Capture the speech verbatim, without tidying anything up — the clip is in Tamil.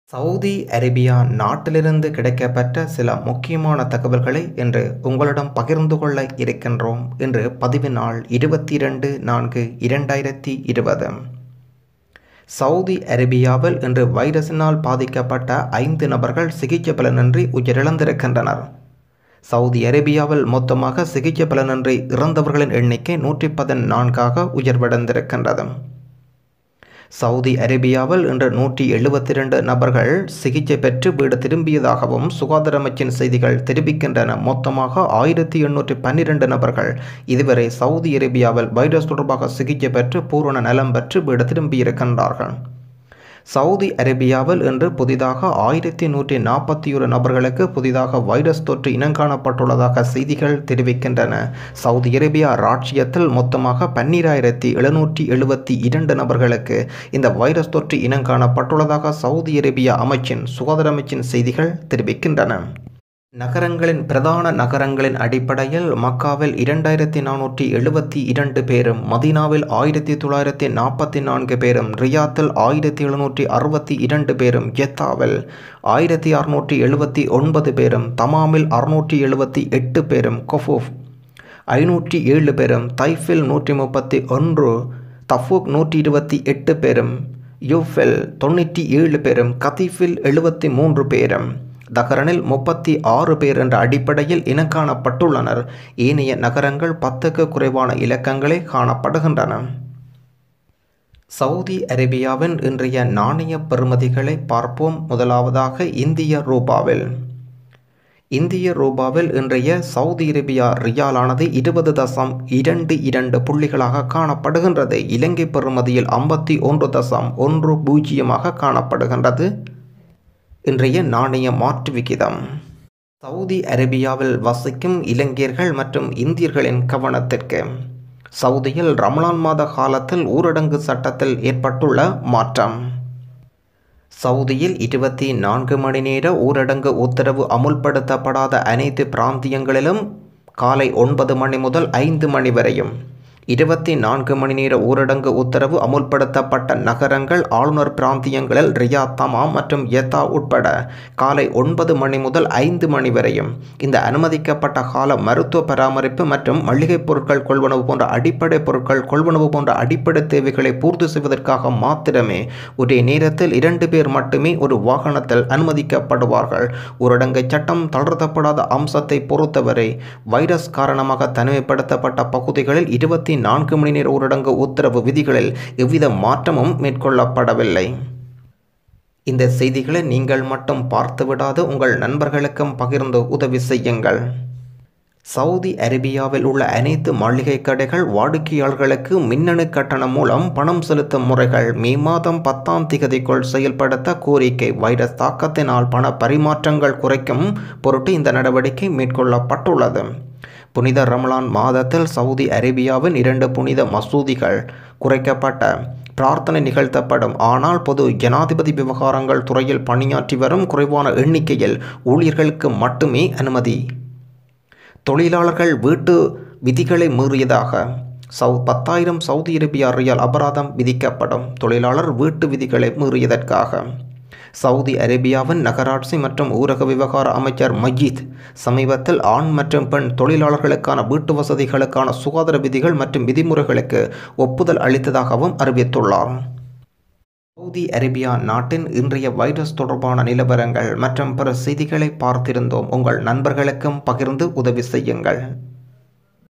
சவுதி அரேபியா நாட்டிலிருந்து கிடைக்கப்பெற்ற சில முக்கியமான தகவல்களை இன்று உங்களிடம் பகிர்ந்து கொள்ள இருக்கின்றோம். இன்று பதிவு நாள் இருபத்தி இரண்டு நான்கு இரண்டாயிரத்தி இருபது. சவுதி அரேபியாவில் இன்று வைரஸினால் பாதிக்கப்பட்ட ஐந்து நபர்கள் சிகிச்சை பலனின்றி உயிரிழந்திருக்கின்றனர். சவுதி அரேபியாவில் மொத்தமாக சிகிச்சை பலனின்றி இறந்தவர்களின் எண்ணிக்கை நூற்றி பதினான்காக உயர்வடைந்திருக்கின்றது. சவுதி அரேபியாவில் இன்று நூற்றி எழுபத்தி இரண்டு நபர்கள் சிகிச்சை பெற்று வீடு திரும்பியதாகவும் சுகாதார அமைச்சின் செய்திகள் தெரிவிக்கின்றன. மொத்தமாக ஆயிரத்தி எண்ணூற்றி பன்னிரண்டு நபர்கள் இதுவரை சவுதி அரேபியாவில் வைரஸ் தொடர்பாக சிகிச்சை பெற்று பூரண நலம் பெற்று வீடு திரும்பியிருக்கின்றார்கள். சவுதி அரேபியாவில் இன்று புதிதாக ஆயிரத்தி நூற்றி நாற்பத்தி ஒரு நபர்களுக்கு புதிதாக வைரஸ் தொற்று இனங்காணப்பட்டுள்ளதாக செய்திகள் தெரிவிக்கின்றன. சவுதி அரேபியா ராஜ்யத்தில் மொத்தமாக பன்னிராயிரத்தி எழுநூற்றி எழுபத்தி இரண்டு நபர்களுக்கு இந்த வைரஸ் தொற்று இனங்காணப்பட்டுள்ளதாக சவுதி அரேபியா அமைச்சின் சுகாதார அமைச்சின் செய்திகள் தெரிவிக்கின்றன. நகரங்களின் பிரதான நகரங்களின் அடிப்படையில் மக்காவில் இரண்டாயிரத்தி நானூற்றி எழுபத்தி இரண்டு பேரும், மதீனாவில் ஆயிரத்தி தொள்ளாயிரத்தி நாற்பத்தி நான்கு பேரும், ரியாத்தில் ஆயிரத்தி எழுநூற்றி அறுபத்தி இரண்டு பேரும், ஜெத்தாவில் ஆயிரத்தி அறுநூற்றி எழுபத்தி ஒன்பது பேரும், தமாமில் அறுநூற்றி எழுபத்தி எட்டு பேரும், கொஃபூஃப் ஐநூற்றி ஏழு பேரும், தைஃபில் நூற்றி முப்பத்தி ஒன்று, தஃபூக் நூற்றி இருபத்தி எட்டு பேரும், யூஃபில் தொண்ணூற்றி ஏழு பேரும், கதீஃபில் எழுபத்தி மூன்று பேரும், தஹரனில் முப்பத்தி ஆறு பேர் என்ற அடிப்படையில் இனங்காணப்பட்டுள்ளனர். ஏனைய நகரங்கள் பத்துக்கு குறைவான இலக்கங்களே காணப்படுகின்றன. சவுதி அரேபியாவின் இன்றைய நாணய பெறுமதிகளை பார்ப்போம். முதலாவதாக இந்திய ரூபாவில் இந்திய ரூபாவில் இன்றைய சவுதி அரேபியா ரியாலானது இருபது தசம் இரண்டு இரண்டு புள்ளிகளாக காணப்படுகின்றது. இலங்கை பெறுமதியில் ஐம்பத்தி ஒன்று தசம் ஒன்று பூஜ்ஜியமாக காணப்படுகின்றது. இன்றைய நாணய மாற்று விகிதம். சவுதி அரேபியாவில் வசிக்கும் இலங்கையர்கள் மற்றும் இந்தியர்களின் கவனத்திற்கு, சவுதியில் ரமலான் மாத காலத்தில் ஊரடங்கு சட்டத்தில் ஏற்பட்டுள்ள மாற்றம். சவுதியில் இருபத்தி நான்கு மணி நேர ஊரடங்கு உத்தரவு அமுல்படுத்தப்படாத அனைத்து பிராந்தியங்களிலும் காலை ஒன்பது மணி முதல் ஐந்து மணி வரையும், இருபத்தி நான்கு மணி நேர ஊரடங்கு உத்தரவு அமுல்படுத்தப்பட்ட நகரங்கள் ஆளுநர் பிராந்தியங்களில் ரியாத், தமாம் மற்றும் யத்தா உட்பட காலை ஒன்பது மணி முதல் ஐந்து மணி வரையும் இந்த அனுமதிக்கப்பட்ட கால மருத்துவ பராமரிப்பு மற்றும் மளிகை பொருட்கள் கொள்வனவு போன்ற அடிப்படை பொருட்கள் கொள்வனவு போன்ற அடிப்படை தேவைகளை பூர்த்தி செய்வதற்காக மாத்திரமே ஒரே நேரத்தில் இரண்டு பேர் மட்டுமே ஒரு வாகனத்தில் அனுமதிக்கப்படுவார்கள். ஊரடங்கு சட்டம் தளர்த்தப்படாத அம்சத்தை பொறுத்தவரை வைரஸ் காரணமாக தனிமைப்படுத்தப்பட்ட பகுதிகளில் இருபத்தி நான்கு மணி நேர ஊரடங்கு உத்தரவு விதிகளில் எவ்வித மாற்றமும் மேற்கொள்ளப்படவில்லை. இந்த செய்திகளை நீங்கள் மட்டும் பார்த்துவிடாது உங்கள் நண்பர்களுக்கும் பகிர்ந்து உதவி செய்யுங்கள். சவுதி அரேபியாவில் உள்ள அனைத்து மளிகை கடைகள் வாடிக்கையாளர்களுக்கு மின்னணு கட்டணம் மூலம் பணம் செலுத்தும் முறைகள் மே மாதம் பத்தாம் திகதிக்குள் செயல்படுத்த கோரிக்கை. வைரஸ் தாக்கத்தினால் பண பரிமாற்றங்கள் குறைக்கும் பொருட்டு இந்த நடவடிக்கை மேற்கொள்ளப்பட்டுள்ளது. புனித ரமலான் மாதத்தில் சவுதி அரேபியாவின் இரண்டு புனித மசூதிகள் குறைக்கப்பட்ட பிரார்த்தனை நிகழ்த்தப்படும். ஆனால் பொது ஜனாதிபதி விவகாரங்கள் துறையில் பணியாற்றி வரும் குறைவான எண்ணிக்கையில் ஊழியர்களுக்கு மட்டுமே அனுமதி. தொழிலாளர்கள் வீட்டு விதிகளை மீறியதாக சவு பத்தாயிரம் சவுதி அரேபியா ரியால் அபராதம் விதிக்கப்படும். தொழிலாளர் வீட்டு விதிகளை மீறியதற்காக. சவுதி அரேபியாவின் நகராட்சி மற்றும் ஊரக விவகார அமைச்சர் மஜீத் சமீபத்தில் ஆண் மற்றும் பெண் தொழிலாளர்களுக்கான வீட்டு வசதிகளுக்கான சுகாதார விதிகள் மற்றும் விதிமுறைகளுக்கு ஒப்புதல் அளித்ததாகவும் அறிவித்துள்ளார். சவுதி அரேபியா நாட்டின் இன்றைய வைரஸ் தொடர்பான நிலவரங்கள் மற்றும் பிற செய்திகளை பார்த்திருந்தோம். உங்கள் நண்பர்களுக்கும் பகிர்ந்து உதவி செய்யுங்கள்.